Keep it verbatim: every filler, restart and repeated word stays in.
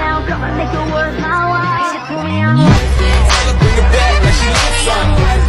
now, come and make the world my wife. She put me on. Bring it back like she loves something.